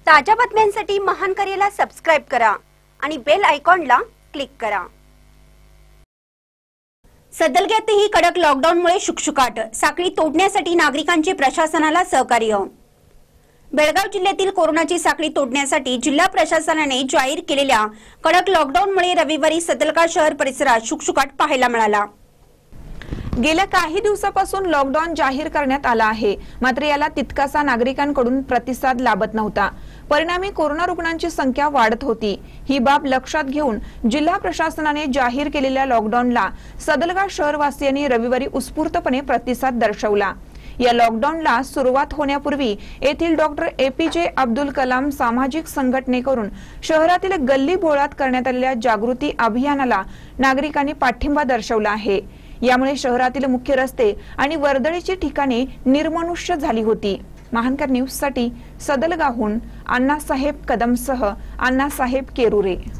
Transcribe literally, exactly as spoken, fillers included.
ताज्या बातम्यांसाठी महान करेला सबस्क्राइब करा आणि बेल आयकॉनला क्लिक करा। सदलग्यातही कडक लॉकडाऊनमुळे शुकशुकाट, साखळी तोडण्यासाठी नागरिकांचे प्रशासनाला सहकार्य। बेळगाव जिल्ह्यातील कोरोनाची साखळी तोडण्यासाठी जिल्हा प्रशासनाने जाहीर केलेल्या कडक लॉकडाऊनमुळे रविवारी सदलगा शहर परिसरात शुकशुकाट पाहायला मिळाला। गेल्या काही दिवसापासून लॉकडाऊन जाहीर करण्यात आला आहे, मात्र याला तितकासा नागरिकांकडून प्रतिसाद लाभत नव्हता। परिणामी कोरोना रुग्णांची संख्या वाढत होती। ही बाब लक्षात घेऊन जिल्हा प्रशासनाने जाहीर केलेल्या लॉकडाऊनला सदलगा शहरवासियांनी रविवारी उत्स्फूर्तपणे प्रतिसाद दर्शवला। या लॉकडाऊनला सुरुवात होण्यापूर्वी येथील डॉक्टर एपीजे अब्दुल कलाम सामाजिक संघटनेकडून शहरातील गल्ली बोळात करण्यात आलेल्या जागृती अभियानाला नागरिकांनी पाठिंबा दर्शवला आहे। यामुळे शहरातील मुख्य रस्ते आणि वर्दळीची ठिकाणे निर्मनुष्य झाली होती। महानकर न्यूज साठी सदलगाहून अण्णासाहेब कदमसह अण्णासाहेब केरुरे।